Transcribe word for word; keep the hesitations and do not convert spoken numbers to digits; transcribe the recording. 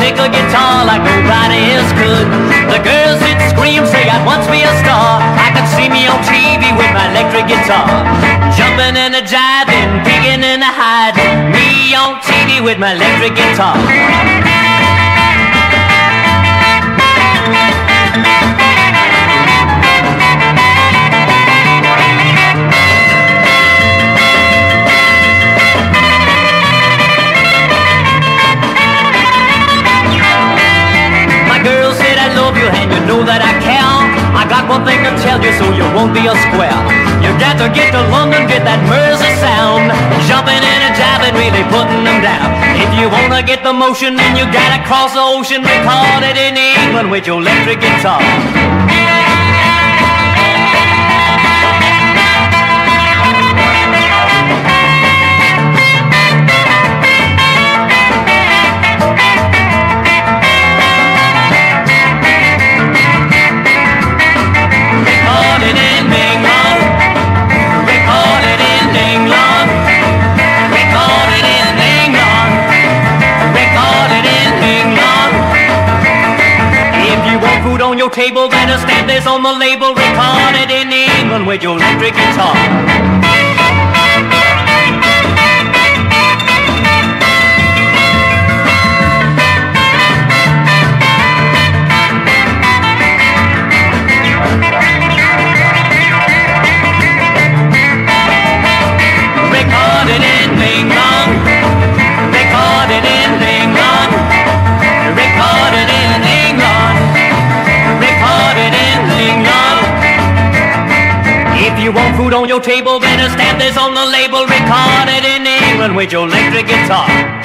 pick a guitar like nobody else could. The girls that scream say I'd once be a star. I could see me on T V with my electric guitar, jumping and a jiving, digging and a hiding. Me on T V with my electric guitar. And you know that I care. I got one thing to tell you, so you won't be a square. You got to get to London, get that Mersey sound, jumping and a jiving, really putting them down. If you wanna get the motion, then you gotta cross the ocean, record it in England with your electric guitar. On your table, better stamp this on the label, recorded in England with your electric guitar. Recorded in England, recorded in England, recorded in England, recorded in England. If you want food on your table, better stamp this on the label, recorded in England with your electric guitar.